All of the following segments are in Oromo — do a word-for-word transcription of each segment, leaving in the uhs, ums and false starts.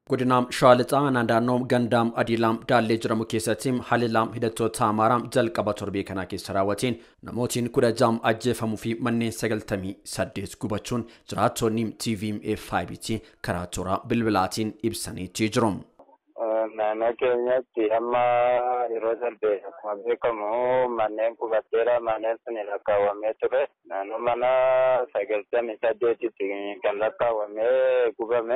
Godinaam Shawalixaa naannoom gandaam adiilaam daallee jedhamu keessatti halilaam hidhattoota Amaaraam jalqaba torbee kana keessa raawwateen namootiin kudha jaam ajjeefamuu fi manneen sagaltamii saddeet gubachuun jiraattonni T V M F five T karaa toora bilbilaatiin ibsaniitii jiru. Naannoo keenyatti amma yeroo darbee akkuma beekamu manneen qubatteera manneen sun lakkaawwamee ture. Naannoo mana sagaltamii saddeetitti kan lakkaawwamee gubame.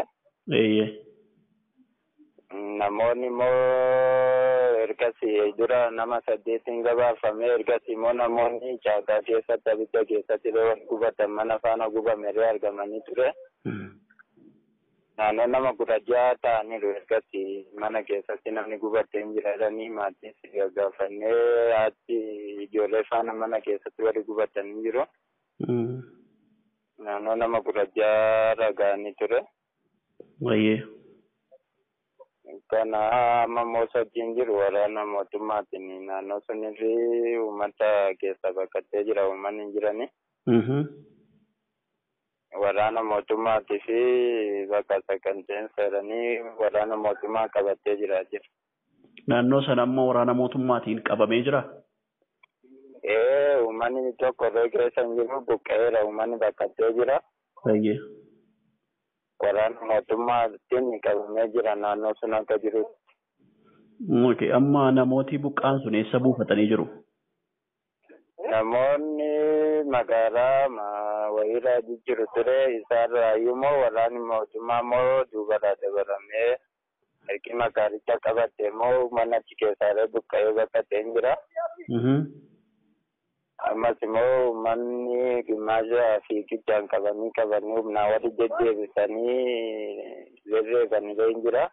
Namoonni immoo ergasii dura nama saddeetiin gabaafamee ergasii immoo namoonni caakaa keessatti abidda keessatti gubatan mana faana gubameree argamanii ture. Naannoo nama kudha jaha ta'aniiru ergasii mana keessatti namni gubatee hin jiranii maatiin si gaggaafannee haati ijoollee faana mana keessatti wali gubatanii jiru. Naannoo nama kudha jaha ragaanii ture. Kana amma moosatiin jiru waraana mootummaatiin naannoo sunirri uummata keessa baqatee jira uummanni hin jirani. Waraana mootummaatii fi bakka saganteen seeranii waraana mootummaa qabatee jira jira. Naannoo sana amma waraana mootummaatiin qabamee jira? Ee uummanni tokko irra keessa hin jiru buqqa'eera uummanni baqatee jira. Waraana mootummaatiin qabamee jira naannoo sun akka jiru. Amma namooti buqqaan sun eessa buufatanii jiru? Namoonni magaalaa wayiirraa jijjiiru ture isaarraa immoo waraanni mootummaa immoo duubarraa dabalamee ergi magaalicha qabatte immoo mana achi keessaalee buqqa'ee baqatee jira. Ammas immoo manni gimmaashaa fi giddaan qabanii qabanii humnaa wali deddeebisanii reebanii jira.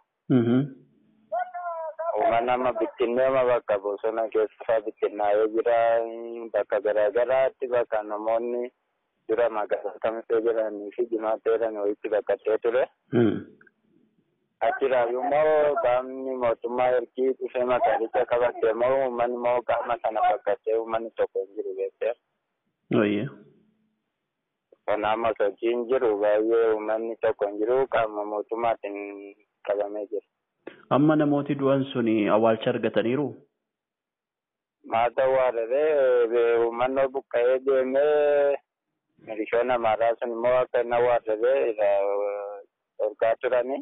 Uummanni amma bittinneema bakka bosona keessa bittinnaa'ee jira. Bakka garaagaraatti bakka namoonni dura magaalaa kamisee jiranii fi jimaateeran wayitti baqatee ture. Achirraa immoo qaamni mootummaa ergii dhufee magaalicha qabatte immoo uummanni immoo qaama sana baqatee uummanni tokko hin jiru beektee. Kana amma sochii hin jiru baay'ee uummanni tokko hin jiru qaama mootummaatiin qabamee jira. Amma namooti du'an suni awwaalcha argataniiru? Maata awwaalaree uummanni buqqa'ee deemee milishoonni amaaraa sun immoo akka inni awwaalaree dhorkaa turani.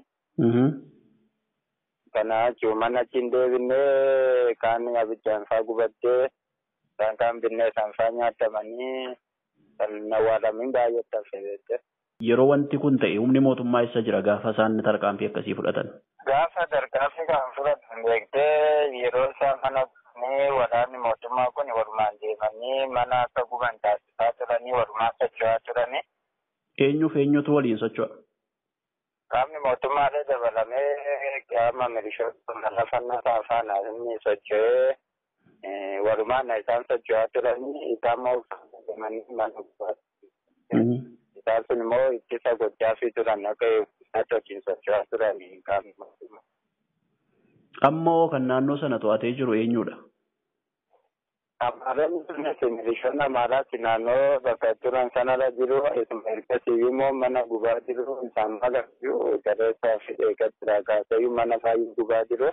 Kana uummanni achi hin deebinee kaan abiddaan fa'aa gubattee isaan kaan binnee isaan fa'aa nyaatamanii kan awwaalamin baay'ee taasifamu. Yeroo wanti kun ta'e humni mootummaa eessa jira gaafa isaan tarkaanfii akkasii fudhatan? Gaafa tarkaanfii kan fudhatan beektee yeroo isaan mana waraanni mootummaa kun walumaan deemanii mana akka guban taasisaa turanii walumaan socho'aa turani. Eenyuuf eenyutu waliin socho'a? Qaamni mootummaalee dabalamee qaama milishoota lafannaa faana inni socho'ee walumaan isaan socho'aa turanii isaan deemanii mana guban. Isaan sun immoo ittisa gochaa fi turan akka isaatti wajjin socho'aa turanii qaamni mootummaa. Ammoo kan naannoo sana to'atee jiru eenyudha? Amaaronni sunis milishoonni amaaraatti naannoo bakka turan sanarra jiru ergasii immoo mana gubaa jiru isaan magarsiisu gareessaa fi eeggatti kaasee mana baay'ee gubaa jiru.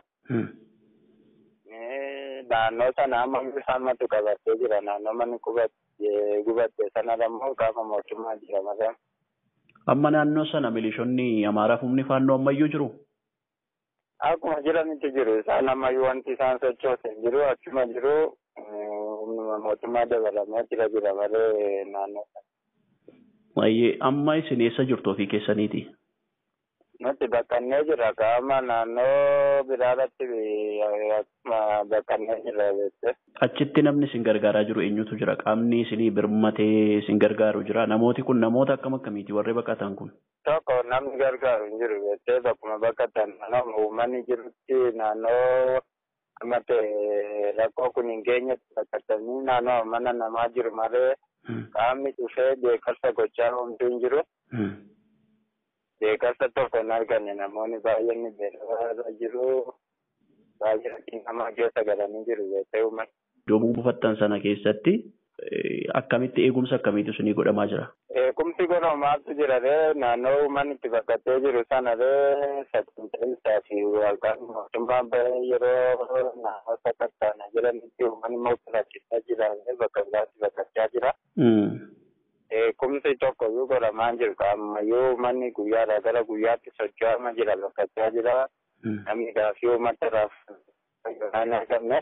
Naannoo sana amma isaantu qabatee jira naannoo manni gubatte sanarra immoo qaama mootummaa jira malee. Amma naannoo sana milishoonni amaaraaf humni faannoo ammayyuu jiru? Akkuma jiranitti jiru isaan ammayyuu wanti isaan sochoose jiru akkuma jiru mootummaa dabalamee jira jira malee naannoo sana. Baay'ee amma isin eessa jirtu ofii keessaniiti? Nuti baqqannee jira qaama naannoo biraarratti baqqannee jira beekte. Achitti namni isin gargaaraa jiru eenyutu jira? Qaamni isinii birmatee isin gargaaru jira? Namooti kun namoota akkam akkamiiti warri baqatan kun? Tokko namni gargaaru hin jiru beektee bakkuma baqatan naannoo uummanni jirutti naannoo amma ta'e rakkoo kun hin geenyetti baqatanii naannoo mana namaa jiru malee qaamni dhufee deeggarsa gochaa homtuu hin jiru. Deeggarsa tokko hin arganne namoonni baay'een beekaa jiru baay'ee namaa keessa galanii jiru beektee uummanni. Iddoo buufattan sana keessatti akkamitti eegumsa akkamiitu isinii godhamaa jira? Eegumsi godhamaatu jira naannoo uummanni itti baqatee jiru sana sagantaa fi walqaan mootummaan bahee yeroo naannoo sagantaa jiranitti uummanni mootummaa jira bakka biraatti baqachaa jira. Eegumsi tokko yoo godhamaa jiru ammayyuu uummanni guyyaadhaa gara guyyaatti socho'amaa jira baqachaa jira. Namni gaafii uummataaf hin argamne.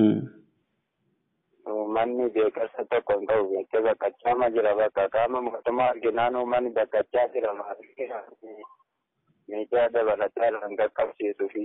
Uummanni deeggarsa tokko hin qabu jettee baqachaa jira bakka qaama mootummaa arginaan uummanni baqachaa jira miidiyaa dabalataa kan qaqqabsiisuuf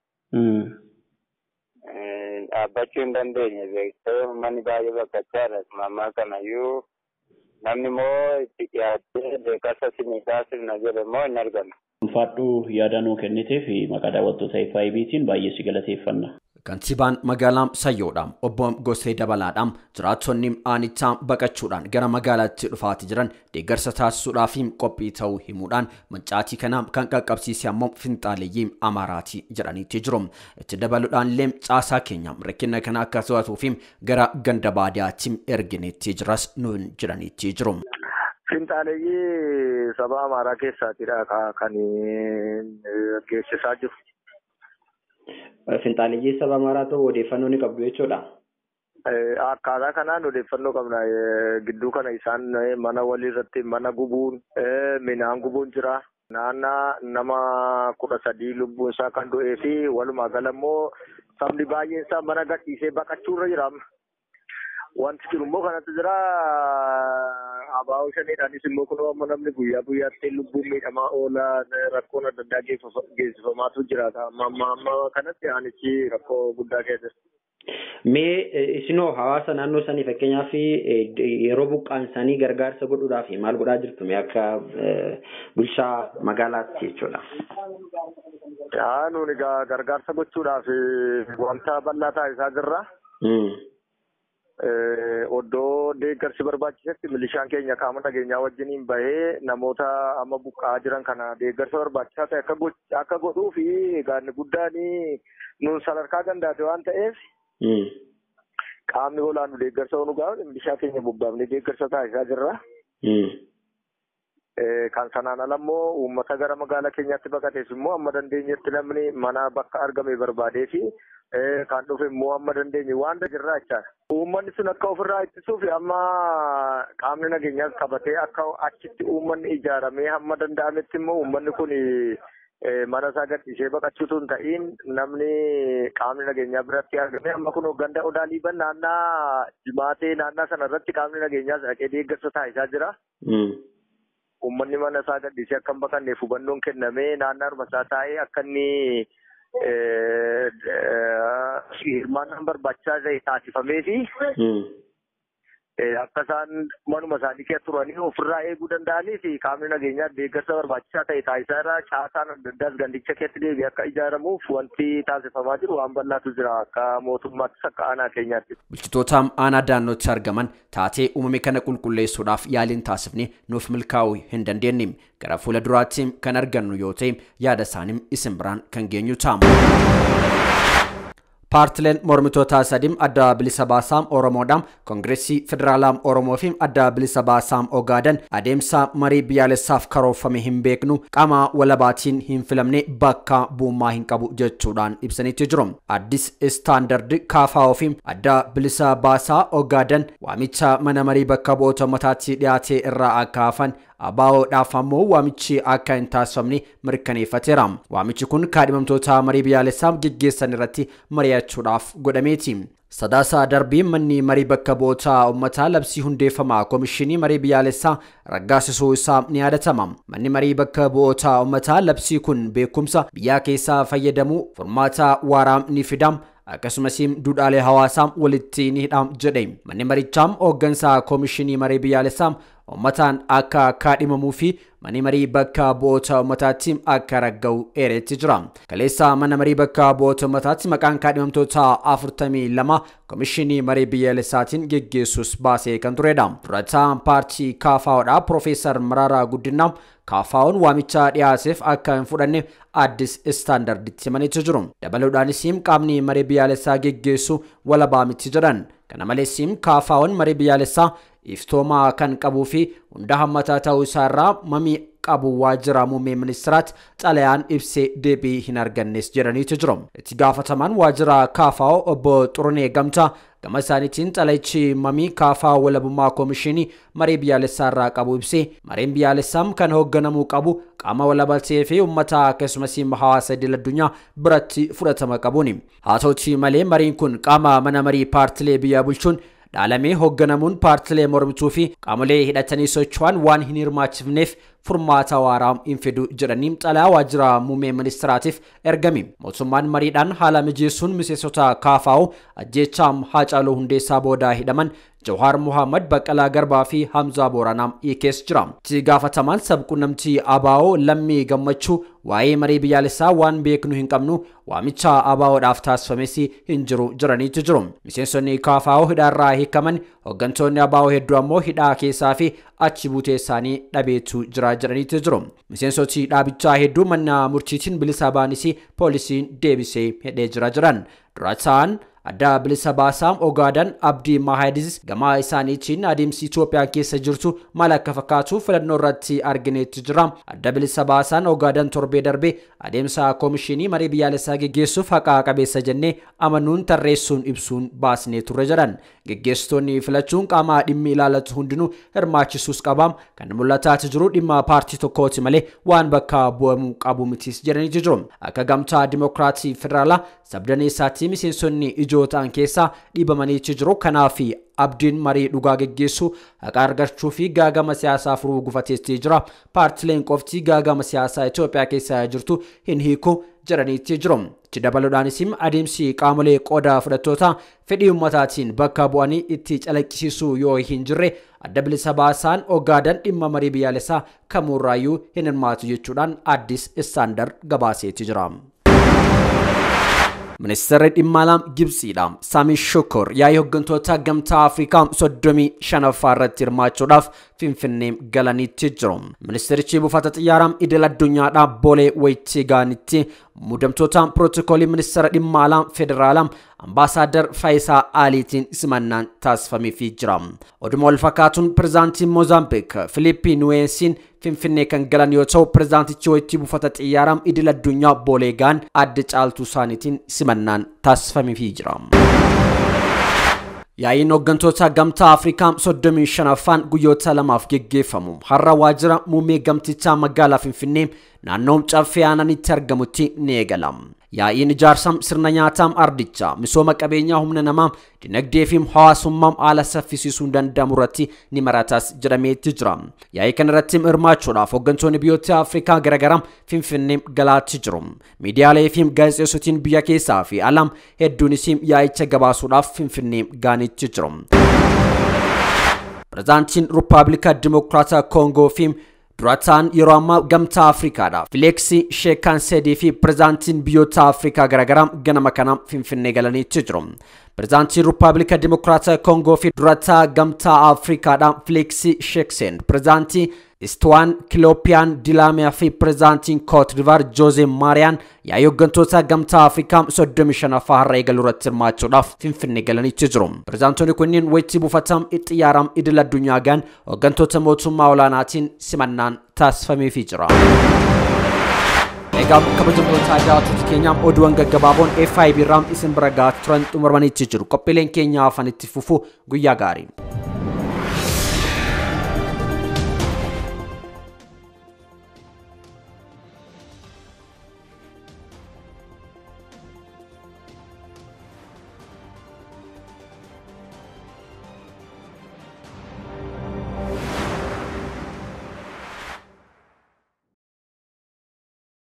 dhaabbachuu hin dandeenye beektee uummanni baay'ee baqachaa jira ammaa kanayyuu namni immoo itti dhiyaatee deeggarsa sinii taasifna jedhe immoo hin argamu. Ulfaadhuu yaada nuu kennitee fi maqaa daawwattoota F I B tiin baay'ee si galateeffanna. Kantiibaan magaalaa Sayyoodhaan obbo Gosee Dabalaadhaan jiraattonni aanichaa baqachuudhaan gara magaalaatti dhufaati jiran deeggarsa taasisuudhaaf qophii ta'uu himuudhaan mancaatii kana kan qaqqabsiise ammoo finxaaleeyyii Amaaraati jedhaniitti jiru. Itti dabaluudhaan illee caasaa keenya rakkina kana akka to'atuuf gara ganda baadiyyaatti ergineetti jiras nuun jedhaniitti jiru. Finxaaleeyyii saba Amaaraa keessaatidha kan geessisaa jiru. Finxaaleeyyii saba Amaaraa ta'uu odeeffannoo ni qabdu jechuudha. Akkaataa kanaan odeeffannoo qabna. Gidduu kana isaan mana walirratti mana gubuun midhaan gubuun jira. Naannaa nama kudha sadii lubbuun isaa kan du'ee fi walumaa gala immoo sabni baay'een isaa mana gadhiisee baqachuurra jira. Wanti jiru immoo kanatti jira. Abaa'oo shaniidhaanis immoo kun amma namni guyyaa guyyaatti lubbuun miidhamaa oola rakkoon adda addaa geessifamaatu jira. Amma kanatti aanichi rakkoo guddaa keessa. Mee isinoo hawaasa naannoo sanii fakkeenyaaf yeroo buqqaan isaanii gargaarsa godhuudhaaf maal godhaa jirtu mee akka bulchaa magaalaatti jechuudha. Yaa nuuni gargaarsa gochuudhaaf wanta bal'aa taasisaa jirra. Oddoo deeggarsi barbaachisetti milishaan keenya qaama nageenyaa wajjiniin bahee namoota amma buqqa'aa jiran kana deeggarsa barbaachisaa ta'e akka godhuu fi gaanni guddaan nuun sadarkaa gandaate waan ta'eef qaamni olaanu deeggarsa onu gaafate milishaa keenya bobbaafnee deeggarsa taasisaa jirra. Kan sanaan ala immoo uummata gara magaalaa keenyaatti baqatees immoo amma dandeenyetti namni mana bakka argame barbaadee fi kan dhufe immoo amma dandeenye waan jirraa jechaadha. Uummanni sun akka ofirraa ittisuuf amma qaamni nageenyaas qabatee akka achitti uummanni ijaaramee hamma danda'ametti immoo uummanni kun mana isaa gadhiisee baqachuutu hin ta'iin namni qaamni nageenyaa biratti argame amma kun ganda odaa liiban naannaa jimaatee naannaa sana irratti qaamni nageenyaas dhaqee deeggarsa taasisaa jira. Uummanni mana isaa gadhiisee akka hin baqanneef hubannoon kennamee naannaadhuma isaa taa'ee akka inni hirmaannaan barbaachisaa ta'e taasifamee fi akka isaan manuma isaanii keessa turanii ofirraa eeguu danda'anii fi qaamni nageenyaa deeggarsa barbaachisaa ta'e taasisaa irraa caasaan adda addaas gandicha keessatti deebi'ee akka ijaaramuuf wanti taasifamaa jiru waan bal'aatu jira akka mootummaattis akka aanaa keenyaatti. Bulchitoota aanaa daannootti argaman taatee uumame kana qulqulleessuudhaaf yaaliin taasifne nuuf milkaa'uu hin dandeenye gara fuula duraatti kan argannu yoo ta'e yaada isaanii isin biraan kan geenyu ta'a. Paartileen mormitoota sadiim adda bilisa baasaa Oromoodhaan Koongireesii Federaalaa Oromoo fi adda bilisa baasaa Ogaaden adeemsa marii biyyaalessaaf karoorfame hin beeknu qaama walabaatiin hin filamne bakka bu'ummaa hin qabu jechuudhaan ibsaniitti jiru. Addis Istaandardi Kaafaa'oo fi adda bilisa baasaa Ogaaden waamicha mana marii bakka bu'oota uummataatti dhiyaate irraa akka hafan abaa'oodhaaf ammoo waamichi akka hin taasifamne mirkaneeffateera. Waamichi kun kaadhimamtoota marii biyyaalessaa geggeessan irratti mari'achuudhaaf godhameeti. Sadaasa darbii manni marii bakka bu'oota uummataa labsii hundeeffamaa koomishinii marii biyyaalessaa raggaasisuu isaa ni yaadatama. Manni marii bakka bu'oota uummataa labsii kun beekumsa biyyaa keessaa fayyadamuu furmaata waaraa ni fida. Akkasumas duudhaalee hawaasaa walitti ni hidha jedhe. Manni marichaa hooggansa koomishinii marii biyyaalessaa ummataan akka kaadhimamuu fi Mani marii bakka bu'oota uummataatti akka ragga'u eeretti jira. Kaleessa mana marii bakka bu'oota uummataatti maqaan kaadhimamtoota afurtamii lama komishinii marii biyyaalessaatiin geggeessuus baasee kan turedha. Durataan paartii Kaafaa'oodha Profeesar Mararaa Guddinaa Kaafaa'oon waamicha dhiyaaseef akka hin fudhanne addis istaandarditti himaniitu jiru. Dabaluudhaanis qaamni marii biyyaalessaa geggeessu walabaa miti jedhan. Kana malees Kaafaa'oon marii biyyaalessaa iftoomaa kan qabuu fi hunda hammataa ta'uu isaarraa mamii qabu waajjira muummee ministiraatti xalayaan ibsee deebii hin argannes jedhaniitu jiru. Itti gaafatamaan waajjira Kaafaa'oo obbo Xurunee Gamtaa gama isaaniitiin xalayichi mamii Kaafaa'oo walabummaa komishinii marii biyyaalessaarraa qabu ibsee mariin biyyaalessaa kan hoogganamuu qabu qaama walabatee fi uummata akkasumas hawaasa idil addunyaa biratti fudhatama qabuuni. Haa ta'uutii malee mariin kun qaama mana marii paartilee biyya bulchuun dhaalamee hoogganamuun paartilee mormituu fi qaamolee hidhatanii socho'an waan hin hirmaachifneef furmaata waaraa hin fidu jedhanii xalayaa waajjira muummee ministiraatiif ergame. Mootummaan mariidhaan haala mijeessuun miseensota Kaafaa'oo ajjeechaa Haacaaluu Hundeessaa booda hidhaman Jawhar Muhammad Baqqalaa Garbaa fi Hamzaa Booranaa hiikees jira. Itti gaafatamaan sabquunnamtii Abaa'oo Lammii Gammachuu waa'ee marii biyyaalessaa waan beeknu hin qabnu waamicha Abaa'oodhaaf taasifames hin jiru jedhaniitu jiru. Miseensonni Kaafaa'oo hidhaarraa hiikaman hooggantoonni Abaa'oo hedduu ammoo hidhaa keessaa fi achi buutee isaanii dhabeetu jira jedhaniitu jiru. Miseensoti dhaabichaa hedduu mana murtiitiin bilisa baanis poolisiin deebisee hidhee jira jiran. Durataan adda bilisa baasaa Ogaadan Abdii Mahadis gama isaaniitiin adeemsi Itoophiyaa keessa jirtu maal akka fakkaatu filannoo irratti argineetti jira. Adda bilisa baasaan Ogaadan torbee darbe adeemsa komishinii marii biyyaalessaa geggeessuuf haqa qabeessa jennee amanuun tarreessuun ibsuun baasnee turre jedhan. Geggeessitoonni filachuun qaama dhimmi ilaalatu hundinuu hirmaachisuus qabaam kan mul'ataati jiru dhimma paartii tokkooti malee waan bakka bu'amuu qabu mitis jedhanii jiru. Akka gamtaa Dimokiraatii Federaalaa sabdaneessaatti miseensonni ijoo ta'an keessaa dhiibamanii jiru. Kanaaf abdiin marii dhugaa geggeessu haqa argachuu fi gaagama siyaasaa furuu gufateetti jira. Paartileen qofti gaagama siyaasaa Itoophiyaa keessa jirtu hin hiiku jedhaniitti jiru. Itti dabaluudhaanis adeemsi qaamolee qooda fudhattoota fedhii ummataatiin bakka bu'anii itti calaqqisiisuu yoo hin jirre adda bilisa baasaan Ogaadan dhimma marii biyyaalessaa kamurraayyuu hin hirmaatu jechuudhaan addis istaandard gabaaseetti jira. Ministeerri dhimma alaa Gibsiidha Sami Shukkur yaa'ii hooggantoota gamtaa Afrikaa soddomii shanaffaa irratti hirmaachuudhaaf Finfinnee galaniitti jiru. Ministeerichi buufata xiyyaaraa idil addunyaadhaa Boolee wayitti gaanitti muudamtoota pirootokoolii ministeera dhimma alaa federaalaa Ambaasaadar Faayisaa Aaliitiin simannaan taasifameefii jira. Oduma wal fakkaatuun pirezidaantiin Moozaambiik Filiippii Nuweesiin Finfinnee kan galan yoo ta'u pirezidaantichi wayitti buufata xiyyaaraa idil addunyaa Boolee gaan adda caaltuu isaaniitiin simannaan taasifameefii jira. Yaa'iin hooggantoota gamtaa Afrikaa soddomii shanaffaan guyyoota lamaaf geggeeffamu har'a waajjira muummee gamtichaa magaalaa Finfinnee naannoo Caffee Aananitti argamutti ni eegala. Yaa'iin ijaarsa sirna nyaataa ardichaa misooma qabeenyaa humna namaa dinagdee fi hawaasummaa haala saffisiisuun danda'amu irratti ni maratas jedhameetti jira. Yaa'ii kana irratti hirmaachuudhaaf hooggantoonni biyyoota Afrikaa garaagaraa Finfinnee galaatti jiru. Miidiyaalee fi gaazexeessootiin biyya keessaa fi alaa hedduunis yaa'icha gabaasuudhaaf Finfinnee gaanitti jiru. Pirezidaantiin Rippaabilika Dimokiraataa Koongoo fi durataan yeroo ammaa gamtaa Afrikaadha Fileeksi Sheekanseedii fi pirezidaantiin biyyoota Afrikaa garaagaraa ganama kana Finfinnee galaniitti jiru. Pirezidaantiin Rippaabilika Dimokiraataa Koongoo fi durataa gamtaa Afrikaadha Fileeksi Sheekseen pirezidaantii Istuwaan Kilopiyaan Dilaamiyaa fi pirezidaantiin Koot Divaar Joozee Maariyaan yaa'ii hooggantoota gamtaa Afrikaa soddomii shanaffaa har'a eegaluu irratti hirmaachuudhaaf Finfinnee galaniitti jiru. Pirezidaantoonni kunniin wayitti buufata xiyyaaraa idil addunyaa gaan hooggantoota mootummaa olaanaatiin simannaan taasifameefii jira. Egaa kabajamtoota daawwattoota keenyaa oduuwwan gaggabaaboon F I B irraa isin bira gahaa turan xumuraniitti jiru. Qophiileen keenya afaan itti fufuu guyyaa gaarii.